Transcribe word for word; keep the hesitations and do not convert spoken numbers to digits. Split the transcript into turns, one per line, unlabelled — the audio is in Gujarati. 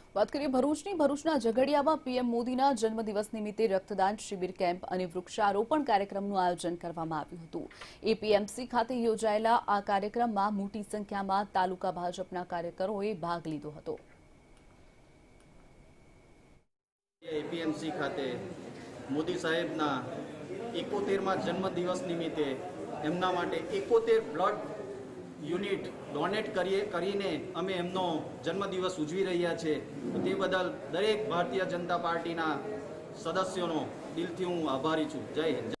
વાત કરીએ ભરૂચની ભરૂચના ઝઘડિયામાં પીએમ મોદીના જન્મદિવસ નિમિત્તે રક્તદાન શિબિર કેમ્પ અને વૃક્ષારોપણ કાર્યક્રમનું આયોજન કરવામાં આવ્યું હતું। એપીએમસી ખાતે યોજાયેલા આ કાર્યક્રમમાં મોટી સંખ્યામાં તાલુકા ભાજપના કાર્યકરોએ ભાગ લીધો હતો।
એપીએમસી ખાતે મોદી સાહેબના એકોતેરમાં જન્મદિવસ નિમિત્તે એમના માટે એકોતેર બ્લડ યુનિટ ડોનેટ કરીએ કરીને અમે એમનો જન્મદિવસ ઉજવી રહ્યા છે। તે બદલ દરેક ભારતીય જનતા પાર્ટીના સદસ્યોનો દિલથી હું આભારી છું। જય હિન્દ।